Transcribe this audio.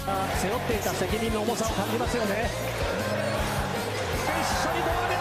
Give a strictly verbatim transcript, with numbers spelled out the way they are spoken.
背負っていた責任の重さを感じますよね。一緒にゴール